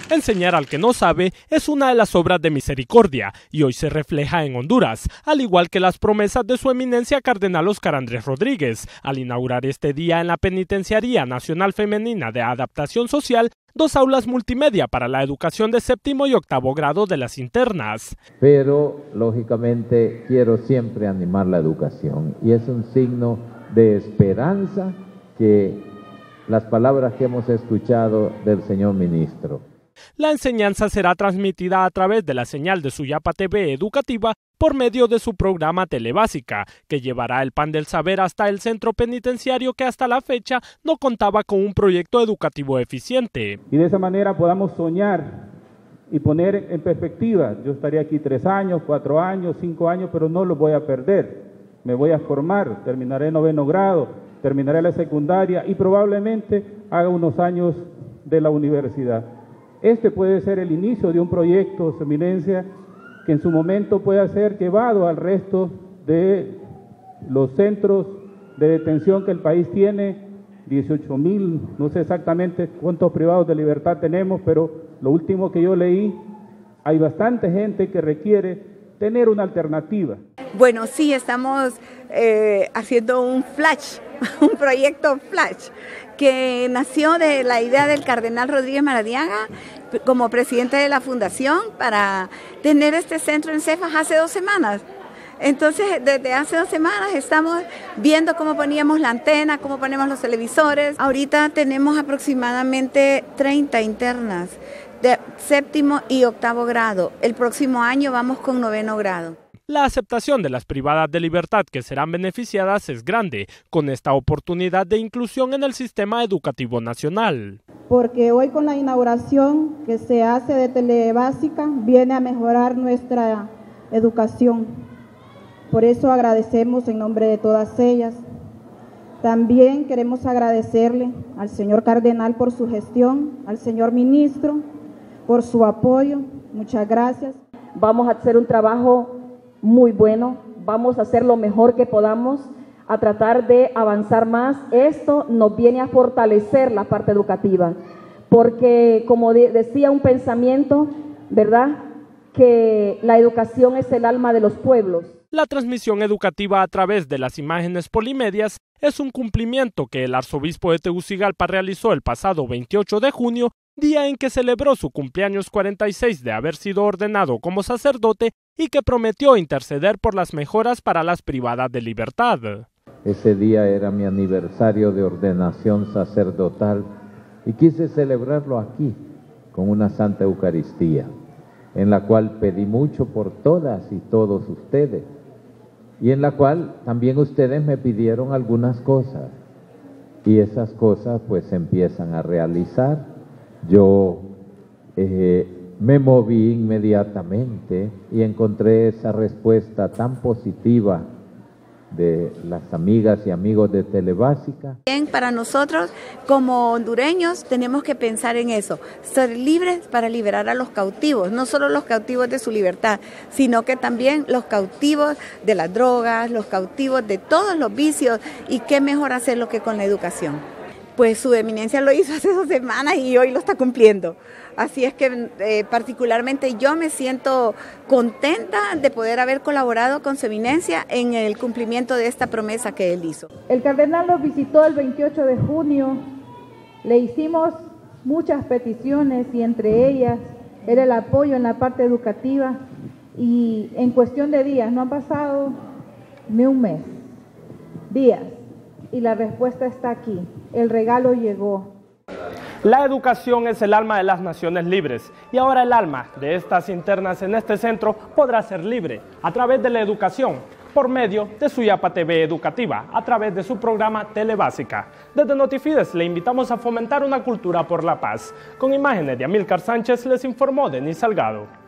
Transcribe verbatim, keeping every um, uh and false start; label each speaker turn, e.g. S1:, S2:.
S1: Enseñar al que no sabe es una de las obras de misericordia y hoy se refleja en Honduras, al igual que las promesas de su eminencia Cardenal Óscar Andrés Rodríguez, al inaugurar este día en la Penitenciaría Nacional Femenina de Adaptación Social, dos aulas multimedia para la educación de séptimo y octavo grado de las internas.
S2: Pero, lógicamente, quiero siempre animar la educación y es un signo de esperanza que las palabras que hemos escuchado del señor ministro.
S1: La enseñanza será transmitida a través de la señal de Suyapa T V Educativa por medio de su programa Telebásica, que llevará el pan del saber hasta el centro penitenciario que hasta la fecha no contaba con un proyecto educativo eficiente.
S3: Y de esa manera podamos soñar y poner en perspectiva. Yo estaré aquí tres años, cuatro años, cinco años, pero no los voy a perder. Me voy a formar, terminaré noveno grado, terminaré la secundaria y probablemente haga unos años de la universidad. Este puede ser el inicio de un proyecto, Su Eminencia, que en su momento pueda ser llevado al resto de los centros de detención que el país tiene, dieciocho mil, no sé exactamente cuántos privados de libertad tenemos, pero lo último que yo leí, hay bastante gente que requiere tener una alternativa.
S4: Bueno, sí, estamos eh, haciendo un flash, un proyecto flash, que nació de la idea del Cardenal Rodríguez Maradiaga como presidente de la fundación para tener este centro en Cefas hace dos semanas. Entonces, desde hace dos semanas estamos viendo cómo poníamos la antena, cómo ponemos los televisores. Ahorita tenemos aproximadamente treinta internas de séptimo y octavo grado. El próximo año vamos con noveno grado.
S1: La aceptación de las privadas de libertad que serán beneficiadas es grande, con esta oportunidad de inclusión en el sistema educativo nacional.
S5: Porque hoy con la inauguración que se hace de Telebásica viene a mejorar nuestra educación. Por eso agradecemos en nombre de todas ellas. También queremos agradecerle al señor Cardenal por su gestión, al señor ministro por su apoyo. Muchas gracias.
S6: Vamos a hacer un trabajo muy bueno, vamos a hacer lo mejor que podamos, a tratar de avanzar más. Esto nos viene a fortalecer la parte educativa, porque como de, decía un pensamiento, ¿verdad?, que la educación es el alma de los pueblos.
S1: La transmisión educativa a través de las imágenes polimedias es un cumplimiento que el arzobispo de Tegucigalpa realizó el pasado veintiocho de junio, día en que celebró su cumpleaños cuarenta y seis de haber sido ordenado como sacerdote y que prometió interceder por las mejoras para las privadas de libertad.
S2: Ese día era mi aniversario de ordenación sacerdotal y quise celebrarlo aquí con una Santa Eucaristía, en la cual pedí mucho por todas y todos ustedes y en la cual también ustedes me pidieron algunas cosas y esas cosas pues se empiezan a realizar. Yo eh, me moví inmediatamente y encontré esa respuesta tan positiva de las amigas y amigos de Telebásica.
S4: Bien, para nosotros como hondureños tenemos que pensar en eso, ser libres para liberar a los cautivos, no solo los cautivos de su libertad, sino que también los cautivos de las drogas, los cautivos de todos los vicios, y qué mejor hacerlo que con la educación. Pues su eminencia lo hizo hace dos semanas y hoy lo está cumpliendo. Así es que eh, particularmente yo me siento contenta de poder haber colaborado con su eminencia en el cumplimiento de esta promesa que él hizo.
S6: El cardenal nos visitó el veintiocho de junio, le hicimos muchas peticiones y entre ellas era el apoyo en la parte educativa y en cuestión de días, no ha pasado ni un mes, días. Y la respuesta está aquí, el regalo llegó.
S1: La educación es el alma de las naciones libres y ahora el alma de estas internas en este centro podrá ser libre a través de la educación por medio de Suyapa T V Educativa, a través de su programa Telebásica. Desde Notifides le invitamos a fomentar una cultura por la paz. Con imágenes de Amílcar Sánchez les informó Denis Salgado.